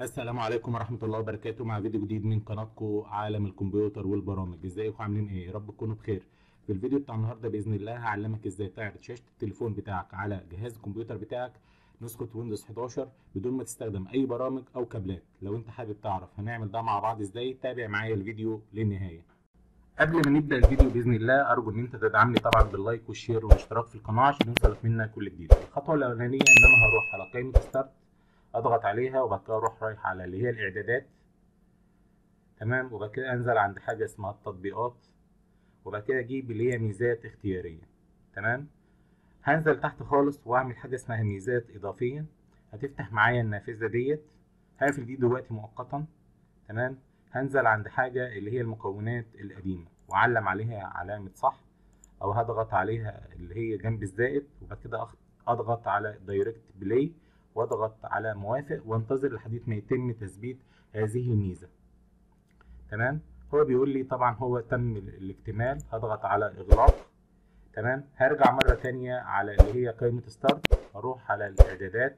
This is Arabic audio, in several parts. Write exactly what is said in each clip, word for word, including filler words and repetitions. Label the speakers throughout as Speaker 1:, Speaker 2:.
Speaker 1: السلام عليكم ورحمة الله وبركاته، مع فيديو جديد من قناتكم عالم الكمبيوتر والبرامج. ازيكم عاملين ايه؟ يا رب تكونوا بخير. في الفيديو بتاع النهارده باذن الله هعلمك ازاي تعرض شاشة التليفون بتاعك على جهاز الكمبيوتر بتاعك نسخة ويندوز حداشر بدون ما تستخدم اي برامج او كابلات. لو انت حابب تعرف هنعمل ده مع بعض ازاي، تابع معايا الفيديو للنهاية. قبل ما نبدأ الفيديو باذن الله ارجو ان انت تدعمني طبعا باللايك والشير والاشتراك في القناة عشان يوصلك منا كل جديد. الخطوة الاولانية ان انا هروح على قائمة ستارت، اضغط عليها وبعد كده اروح رايح على اللي هي الاعدادات، تمام، وبعد كده انزل عند حاجه اسمها التطبيقات، وبعد كده اجيب اللي هي ميزات اختياريه، تمام. هنزل تحت خالص واعمل حاجه اسمها ميزات اضافيه، هتفتح معايا النافذه ديت. هقفل دي دلوقتي مؤقتا، تمام. هنزل عند حاجه اللي هي المكونات القديمه واعلم عليها علامه صح، او هضغط عليها اللي هي جنب الزائد، وبعد كده اضغط على دايركت بلاي واضغط على موافق وانتظر لحد ما يتم تثبيت هذه الميزه، تمام. هو بيقول لي طبعا هو تم الاكتمال، هضغط على اغلاق، تمام. هرجع مره تانية على اللي هي قائمه ستارت، اروح على الاعدادات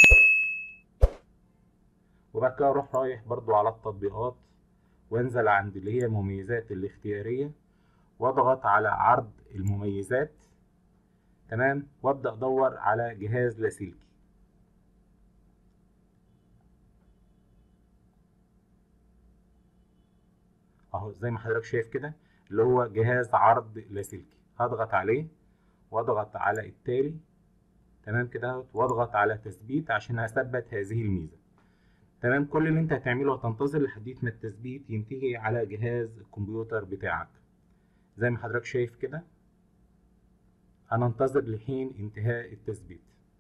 Speaker 1: وبعد كده اروح رايح برضو على التطبيقات وانزل عند اللي هي المميزات الاختياريه واضغط على عرض المميزات، تمام، وابدا ادور على جهاز لاسلكي. اهو زي ما حضرتك شايف كده اللي هو جهاز عرض لاسلكي، هضغط عليه واضغط على التالي، تمام كده، واضغط على تثبيت عشان اثبت هذه الميزه، تمام. كل اللي انت هتعمله هتنتظر لحد ما التثبيت ينتهي على جهاز الكمبيوتر بتاعك زي ما حضرتك شايف كده. هننتظر لحين انتهاء التثبيت.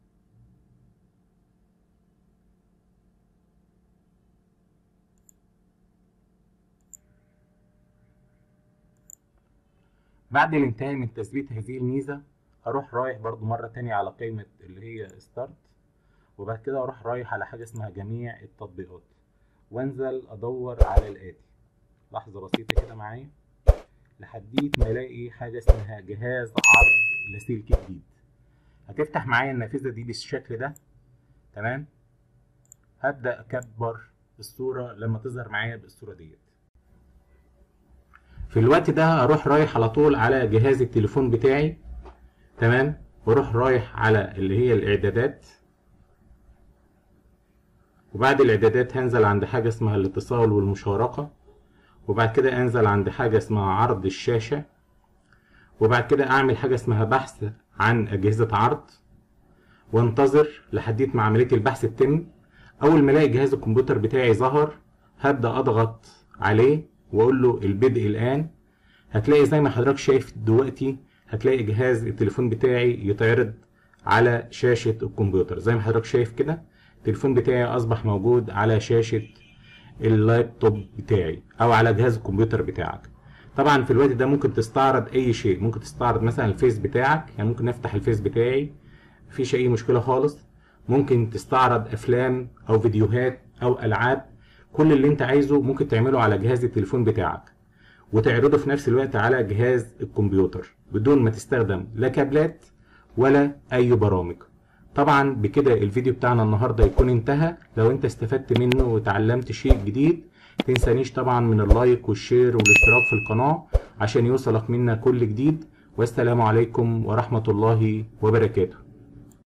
Speaker 1: بعد الانتهاء من تثبيت هذه الميزه هروح رايح برضو مره تانية على قائمه اللي هي ستارت، وبعد كده اروح رايح على حاجه اسمها جميع التطبيقات وانزل ادور على الاتي. لحظه بسيطه كده معايا لحد ما الاقي حاجه اسمها جهاز عرض لاسلكي جديد. هتفتح معايا النافذه دي بالشكل ده، تمام. هبدا اكبر الصوره لما تظهر معايا بالصوره ديت. في الوقت ده اروح رايح على طول على جهاز التليفون بتاعي، تمام، واروح رايح على اللي هي الاعدادات، وبعد الاعدادات هنزل عند حاجه اسمها الاتصال والمشاركه، وبعد كده انزل عند حاجه اسمها عرض الشاشه، وبعد كده اعمل حاجه اسمها بحث عن اجهزه عرض وانتظر لحد ما عمليه البحث تتم. اول ما الاقي جهاز الكمبيوتر بتاعي ظهر هبدا اضغط عليه واقول له البدء الان. هتلاقي زي ما حضرتك شايف دلوقتي هتلاقي جهاز التليفون بتاعي يتعرض على شاشه الكمبيوتر. زي ما حضرتك شايف كده التليفون بتاعي اصبح موجود على شاشه اللابتوب بتاعي او على جهاز الكمبيوتر بتاعك. طبعا في الوقت ده ممكن تستعرض اي شيء، ممكن تستعرض مثلا الفيس بتاعك، يعني ممكن نفتح الفيس بتاعي مفيش اي مشكله خالص. ممكن تستعرض افلام او فيديوهات او العاب، كل اللي انت عايزه ممكن تعمله على جهاز التليفون بتاعك وتعرضه في نفس الوقت على جهاز الكمبيوتر بدون ما تستخدم لا كابلات ولا اي برامج. طبعا بكده الفيديو بتاعنا النهارده يكون انتهى. لو انت استفدت منه وتعلمت شيء جديد متنسانيش طبعا من اللايك والشير والاشتراك في القناة عشان يوصلك منا كل جديد. والسلام عليكم ورحمة الله وبركاته.